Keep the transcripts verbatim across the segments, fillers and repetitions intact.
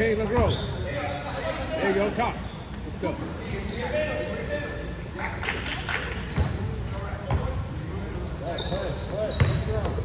King. Let's roll. There you go. Top. Let's go. Play, play, play. Let's go.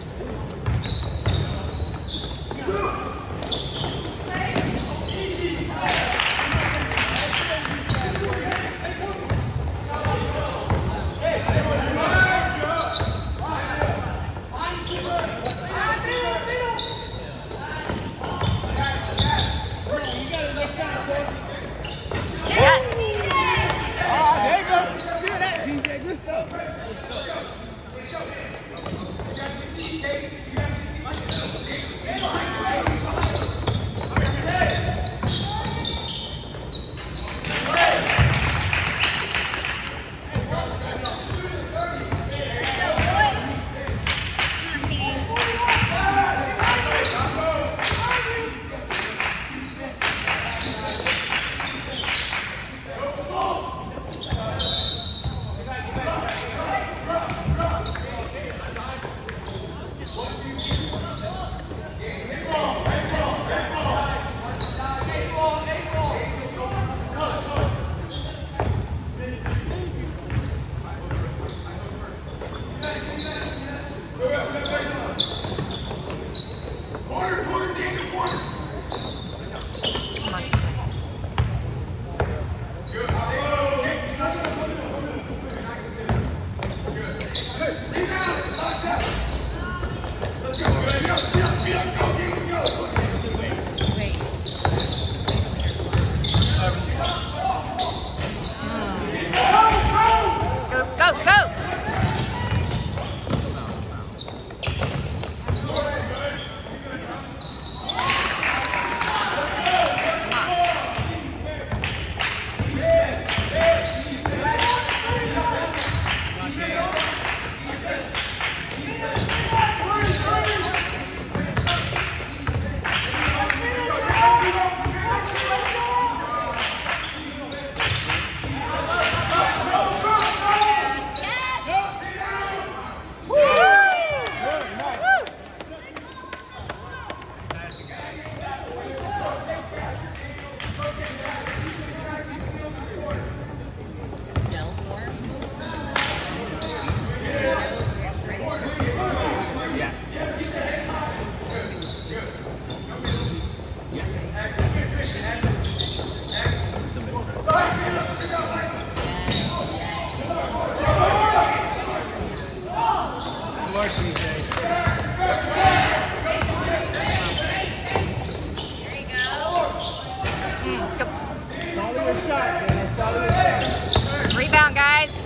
Rebound, guys.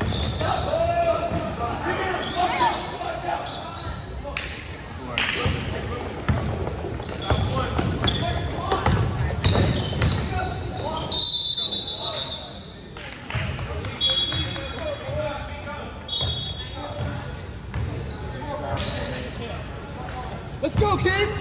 Let's go, kids.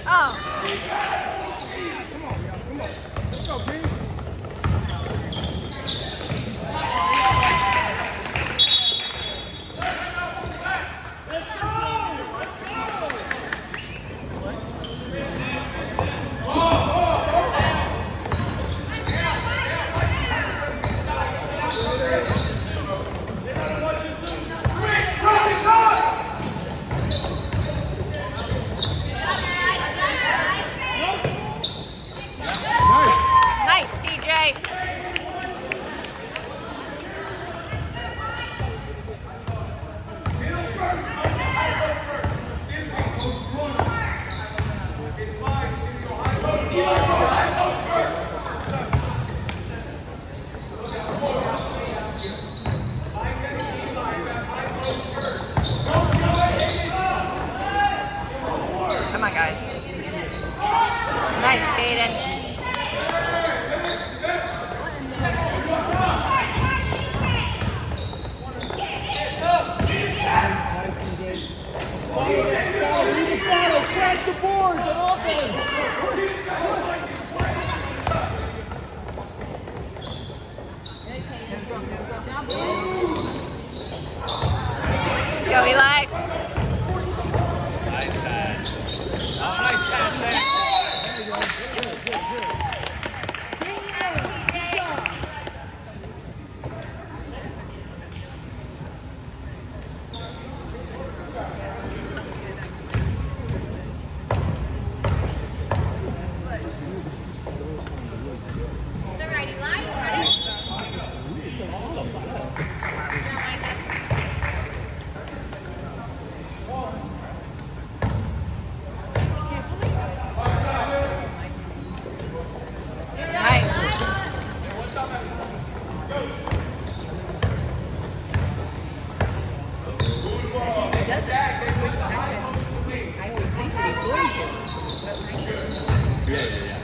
Oh. Come on, y'all. Come on. Let's go, Green. Nice, T J. Come on, guys. Nice, Baden. Crash the boards and offense. Go, Eli. Nice pass. Oh, nice pass there. There you go. Good, good, good. Yeah, yeah, yeah.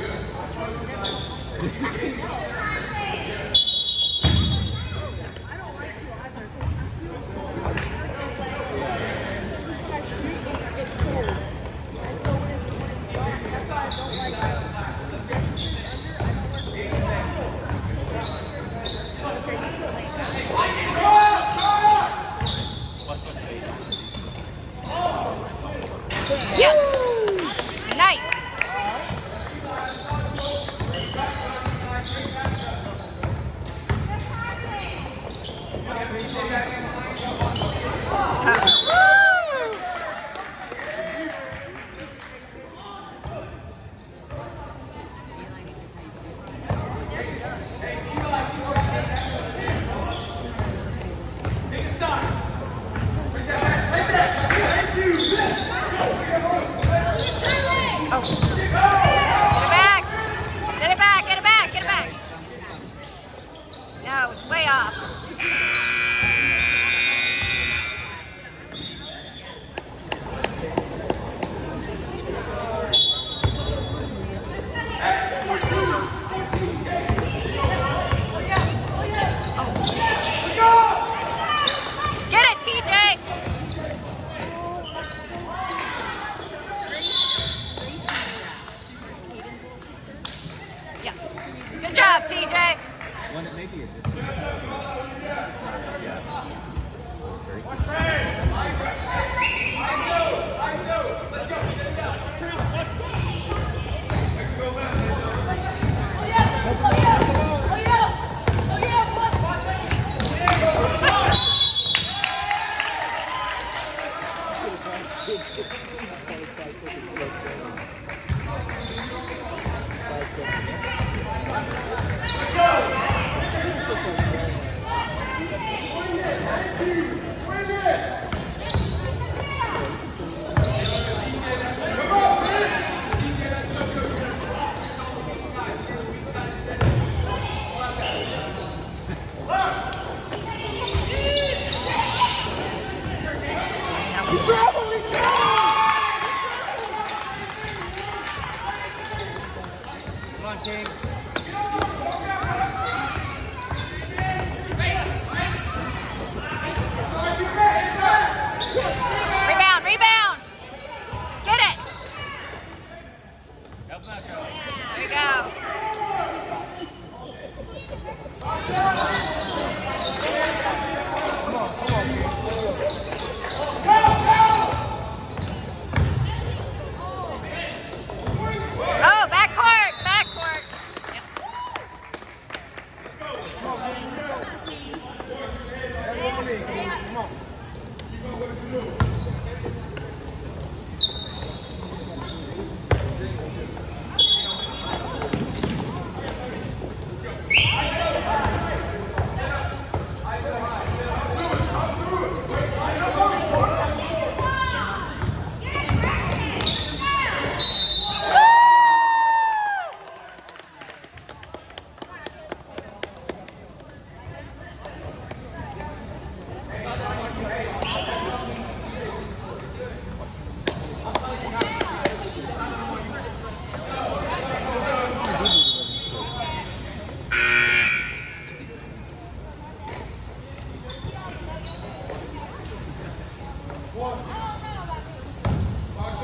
Yes. Nice. No, it's way off. Get it, T J! Yes. Good job, T J. One that may be a different. Yeah. Come on, King. Rebound, rebound. Get it.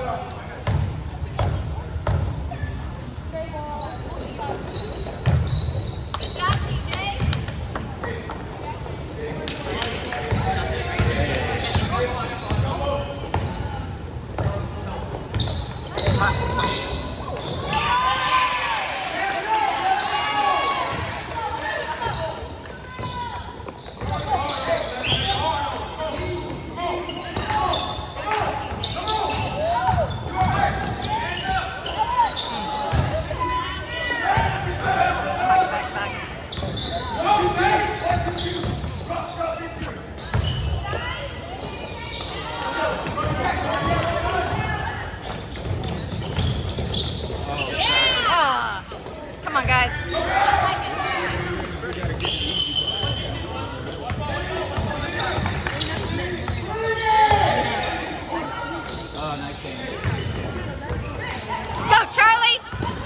Come on, guys. Oh, nice game. Go, Charlie.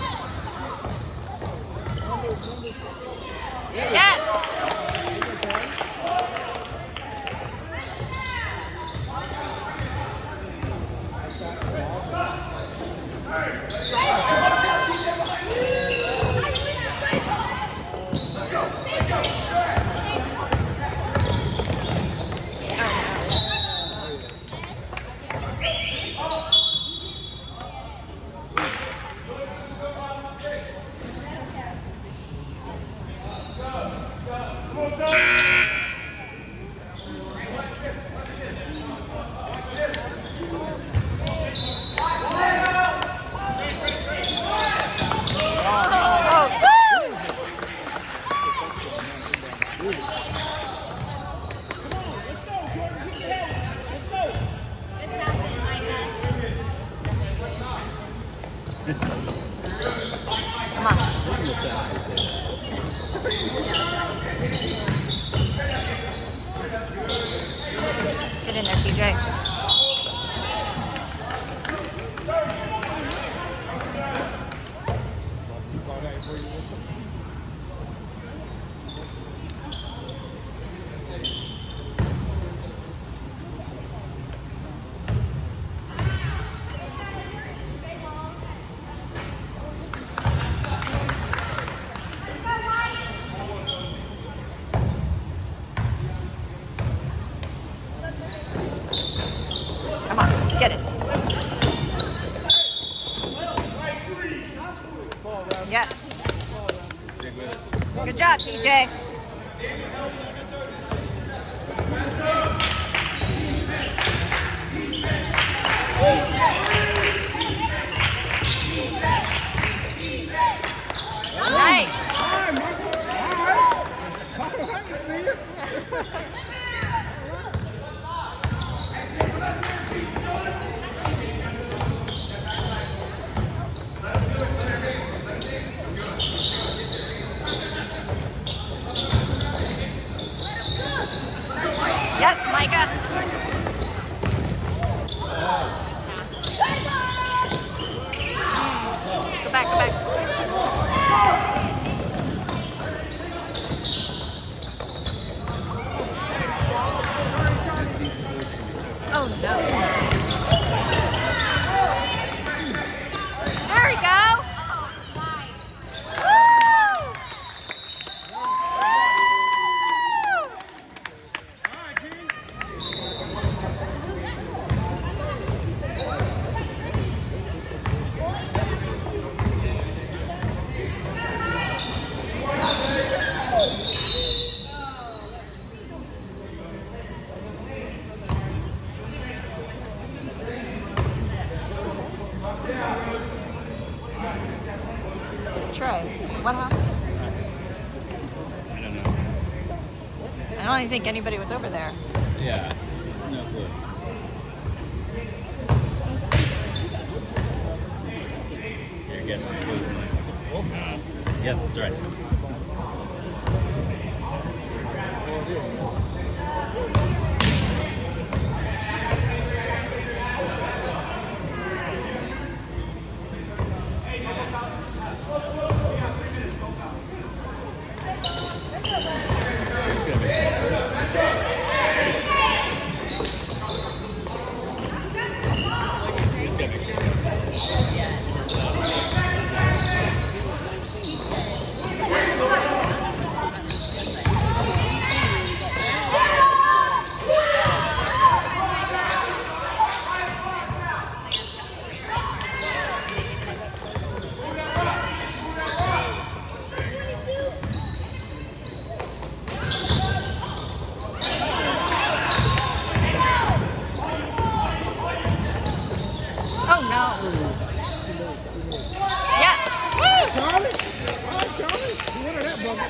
Yes. Come on. Get in there, T J. Come on, get it. Yes. Good job, T J. Nice. Hi, Michael. Hi. Michael, I can see you. Yes, Micah. Go back, go back. Oh no. There we go. Trey, what happened? I don't know. I don't even think anybody was over there. Yeah, no clue. Your guess is good. Yeah, that's right. He's gonna make sure. Oh no. Yes. Woo! Charlie? All right, Charlie. You wanted that bucket.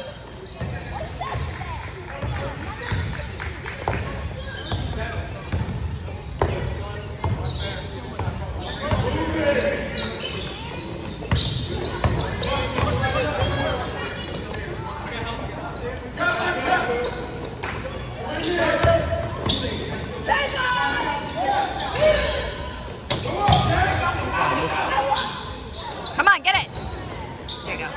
Come on, get it. There you go.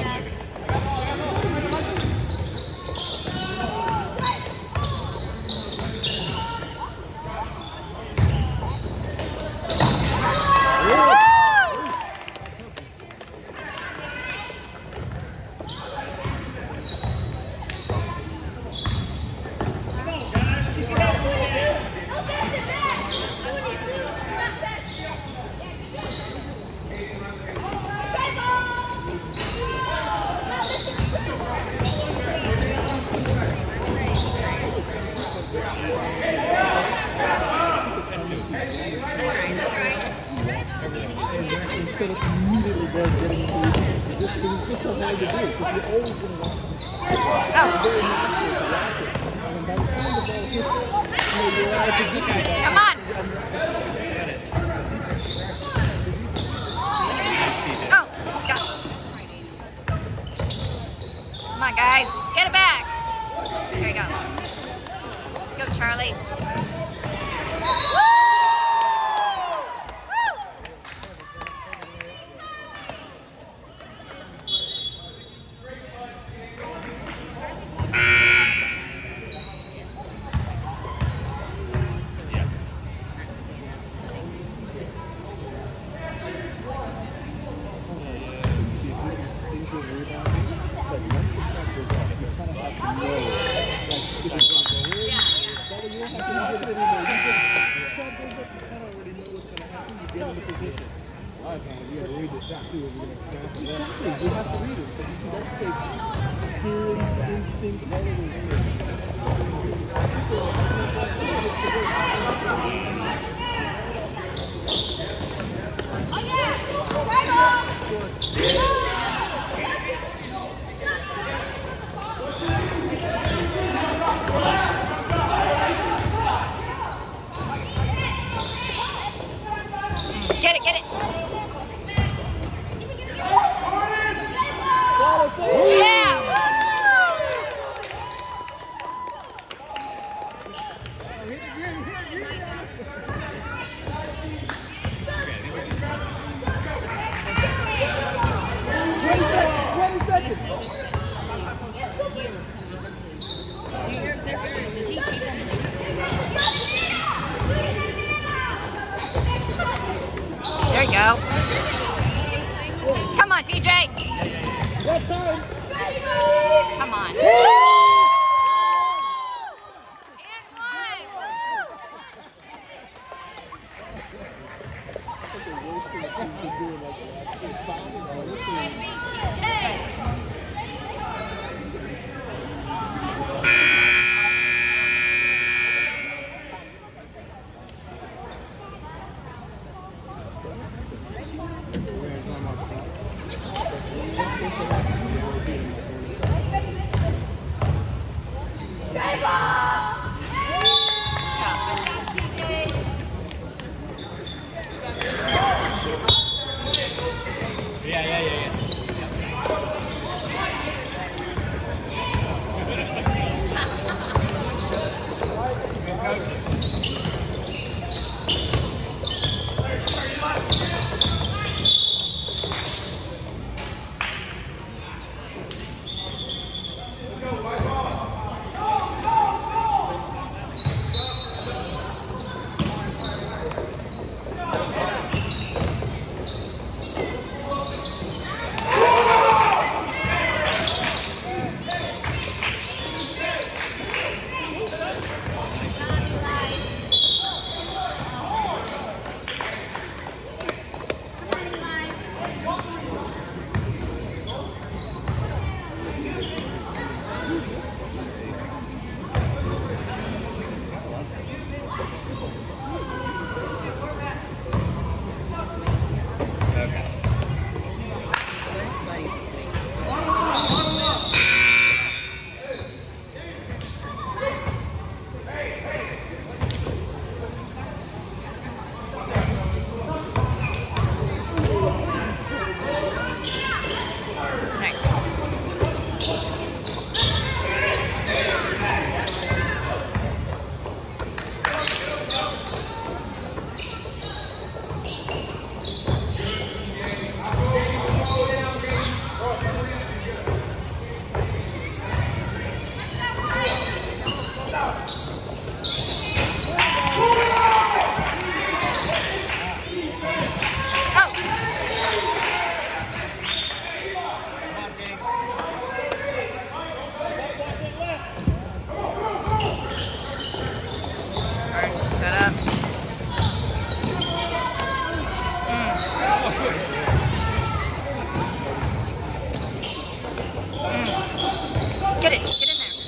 Instead of immediately going getting into it, it was just so hard to do because you're always going to watch it. It's very natural to watch it. And by the time the ball hits, you know, you're out of position. Come on. Oh, gosh. Come on, guys. Get it back. There you go. Go, Charlie. Exactly, you have to read it, but you see that takes experience, instinct, all of those Get it, get it. Yeah! twenty seconds, twenty seconds. There you go. Come on, T J. What time? Come on. And Yeah, yeah, yeah, yeah. Get it. Get in there.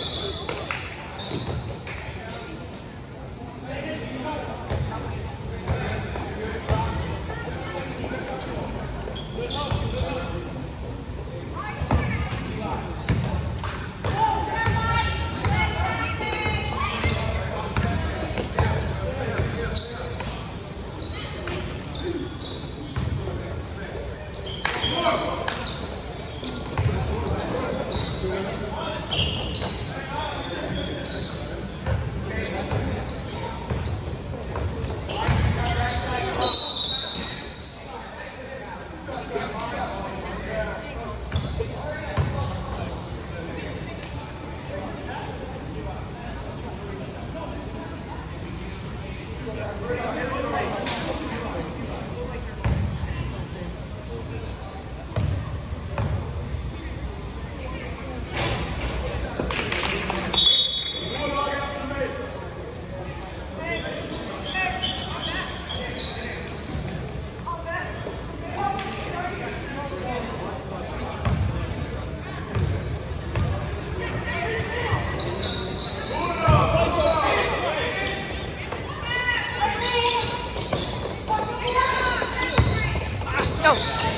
Go.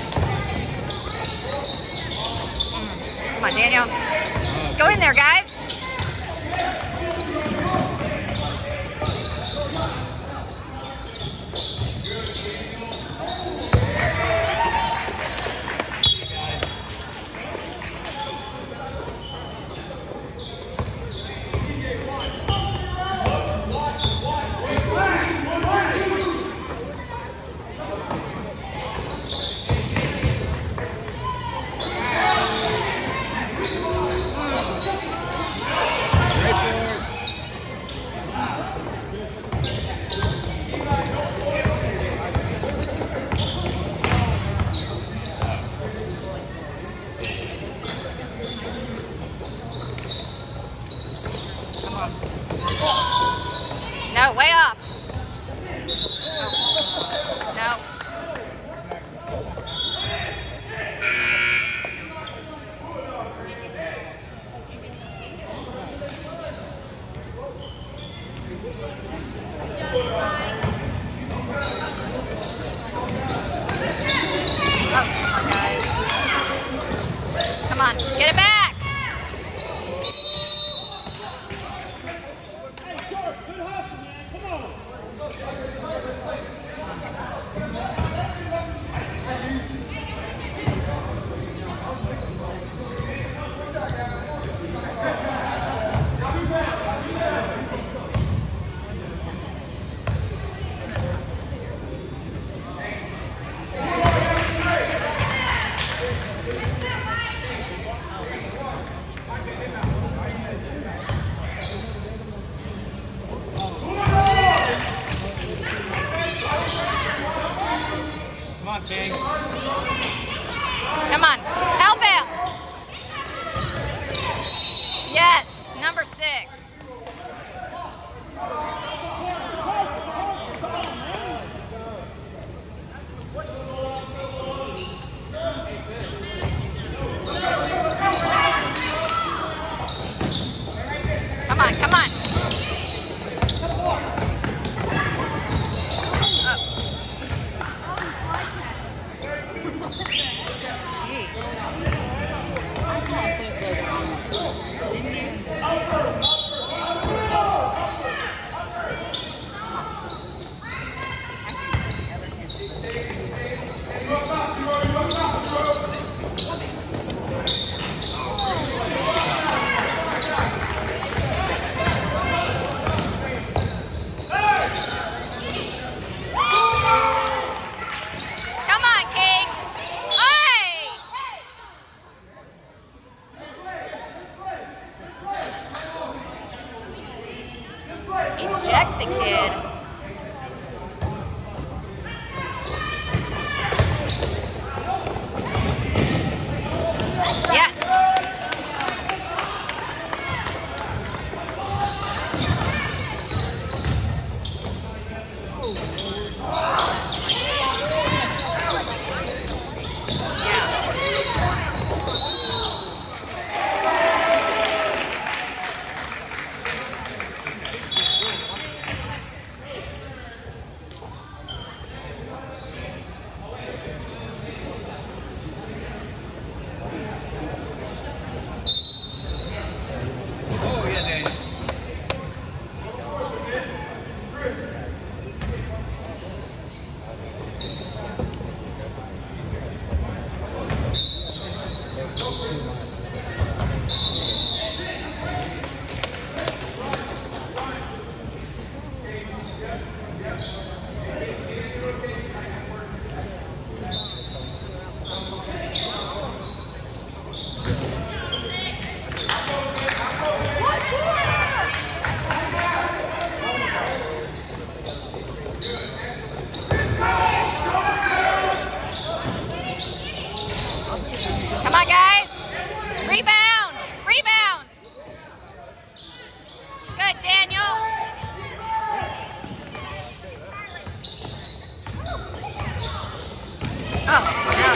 Come on, Daniel. Go in there, guys. No, way off. No. Oh, come on, guys. Come on, get it back. Come on, King. Come on, help him. Yes, number six. Come on, come on. Jeez. Oh, no.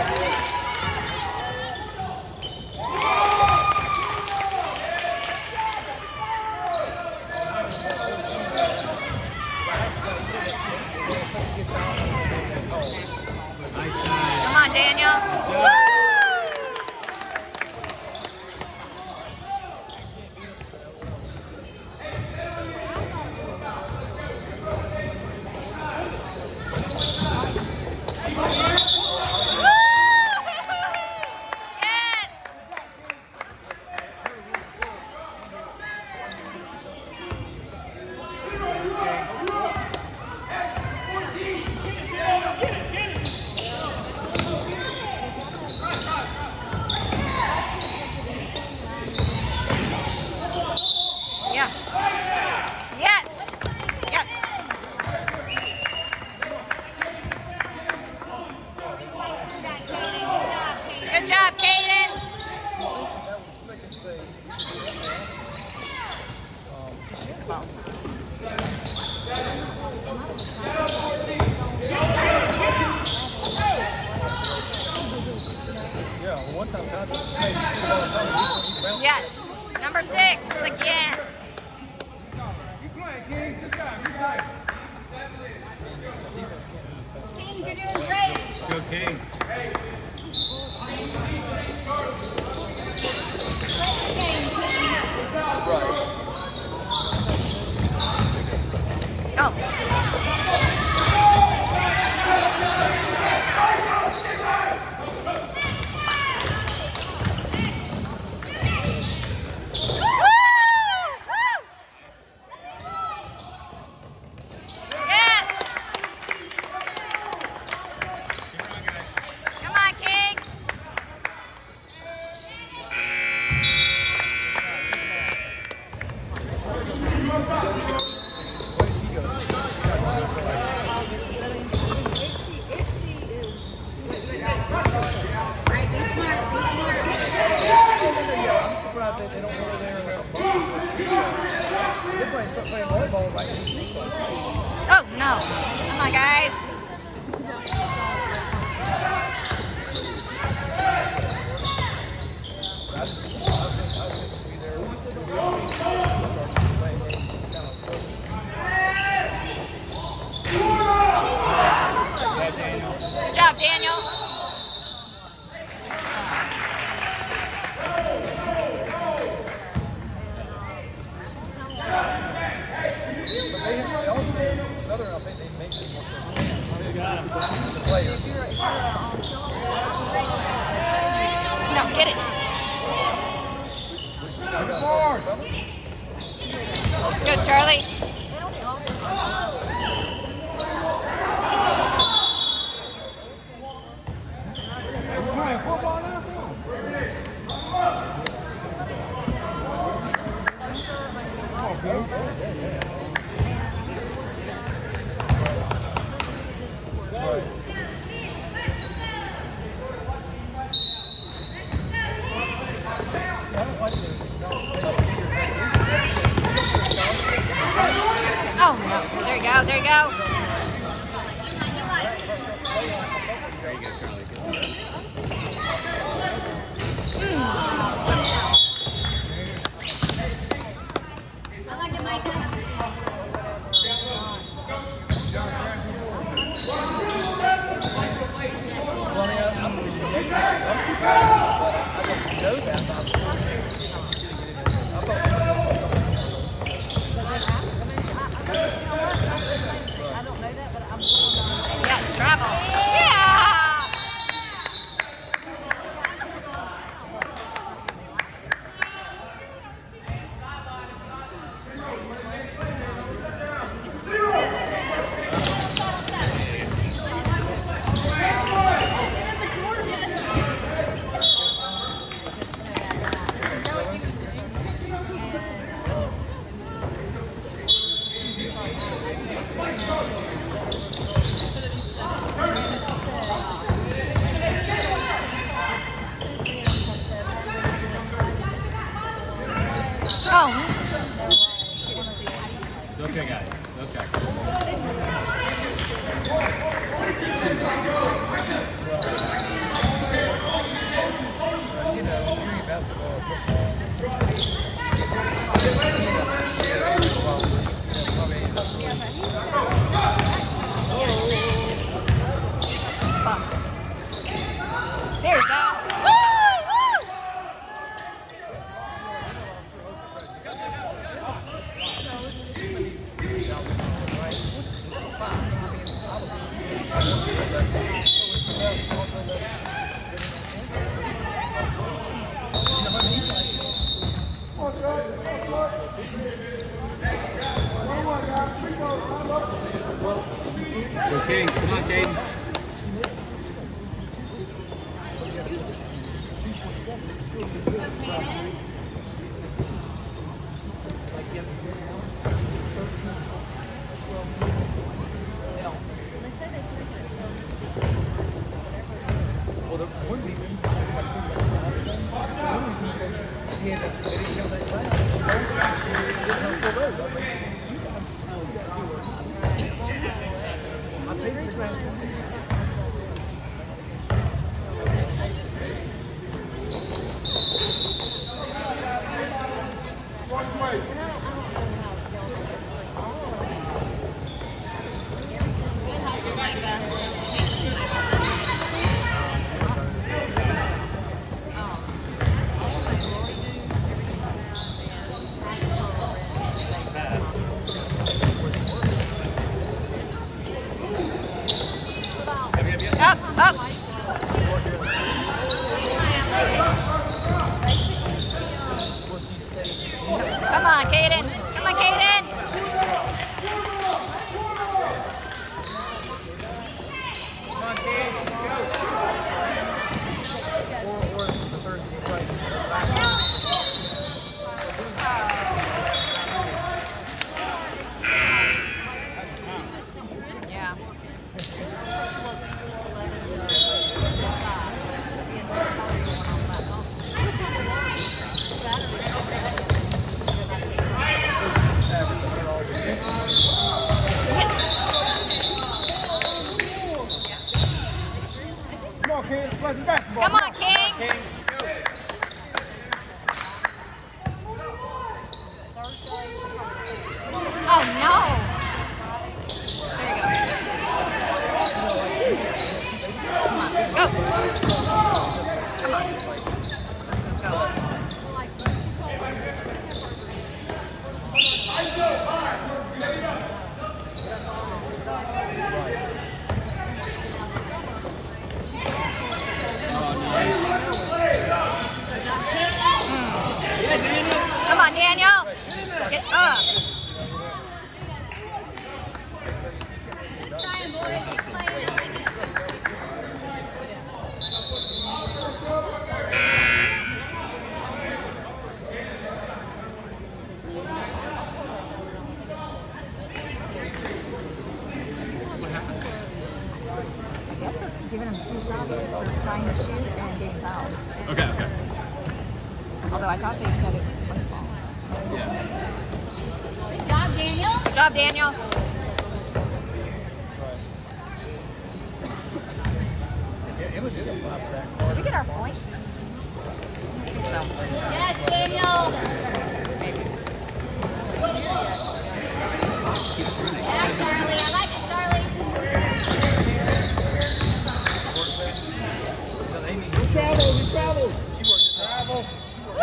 Come on, Daniel. Woo! Good job, Kaden. Yeah, one time, yes, number six again. You playing, Kings. Good job. Good job. Kings, you're doing great. Go Kings. Oh. Oh no. Come on, guys. Good job, Daniel. Southern, I think they make some more the players. No, get it. Good, Charlie. We're playing football now? Oh no. There you go, there you go. There you go, Charlie. I like it, Micah. Yes, travel. Yeah! Kings. Come on, Caden. Well, the one reason, one reason because he had that, they didn't have that class. Last year, they didn't have full road. I was like, you guys, oh, you gotta do it. I think this match is Watch way. Up, up. Come on, Caden. Come on, Caden. Come on, kids, let's go. Or, or the Thursday fight. Yeah. Come on, Kings. Play some basketball. Come on, Kings. Oh, no. There you go. Come on. Go. Come on. Go. Come on, Daniel. Get up. I guess they're giving him two shots for trying to shoot and getting fouled. Okay, okay. Although I thought they said it was football. Yeah. Good job, Daniel. Good job, Daniel. It was just a flop back. Did we get our points? Yes, Daniel. Yeah, Charlie. I like it, Charlie. We travel, we travel. She worked travel. Woo!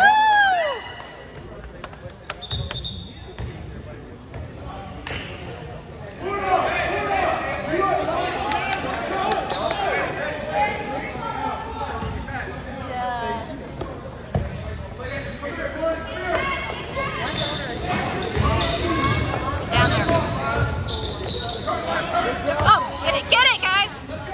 Down there. Oh, get it, get it, guys.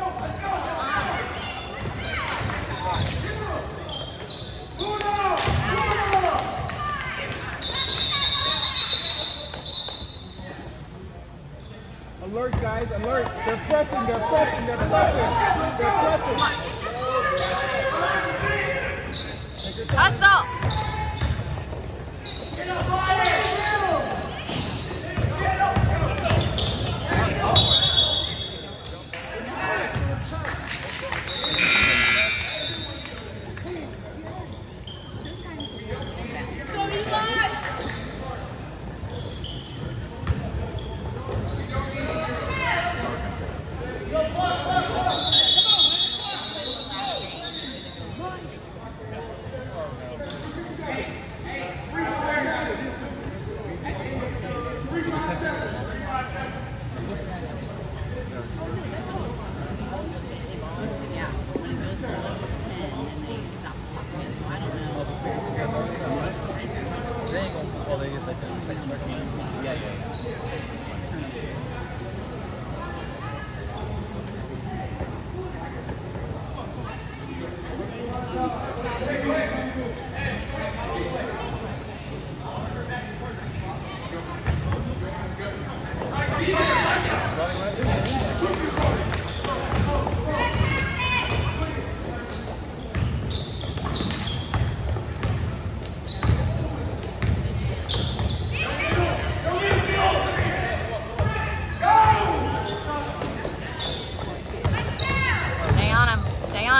Alert, guys, alert. They're pressing, they're pressing, they're pressing. They're pressing. Hustle.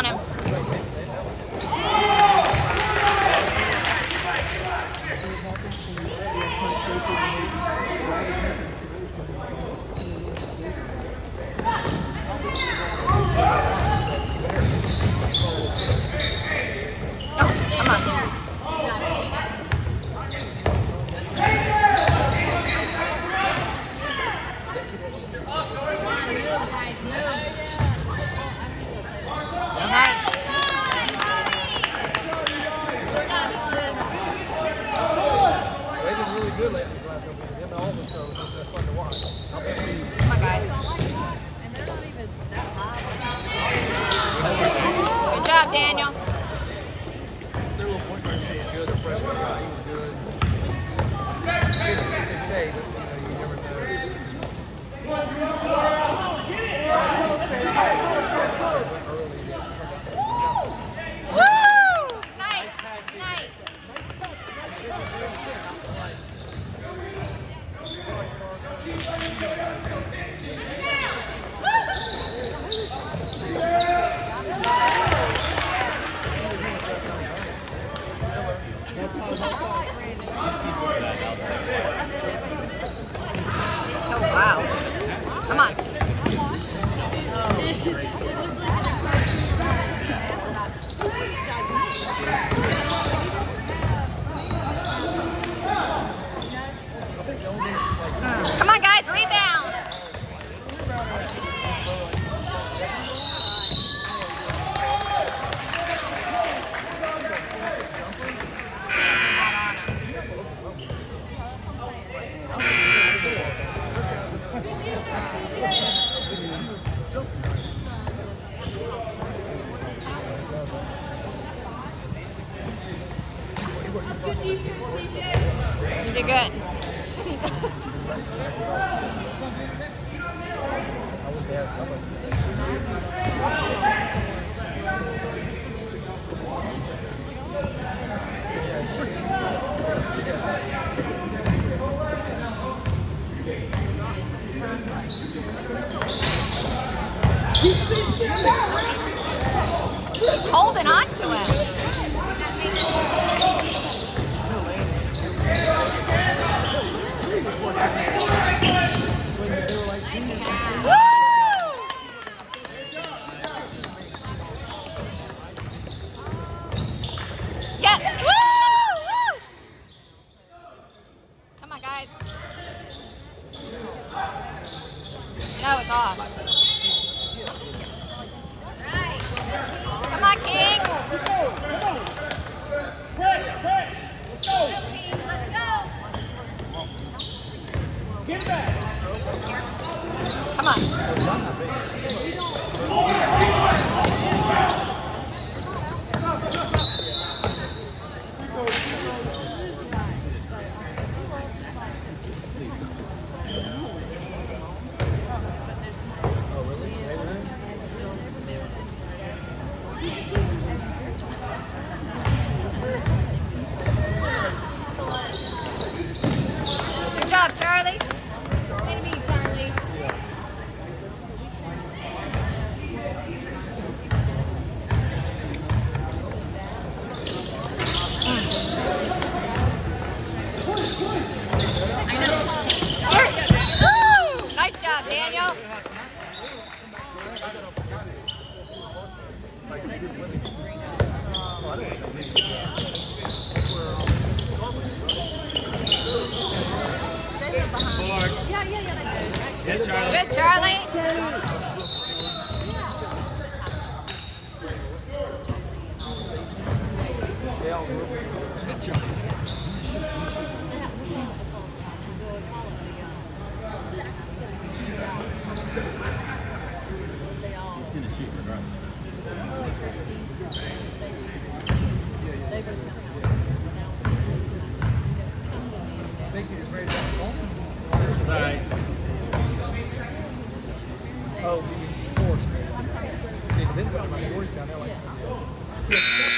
on him. You did good. He's holding on to him. Yes! Woo! Woo! Come on, guys. No, it's off. Come on, Kings. Let's go. Let's go. Get it back. Come on. Good job, Charlie. Way to be, Charlie. Woo! Nice job, Daniel. Yeah, yeah, yeah. Good, Charlie. Good, Charlie. Stacy is ready to go. Right. Oh, you mean force, man. Yeah, because they got my force down there like some.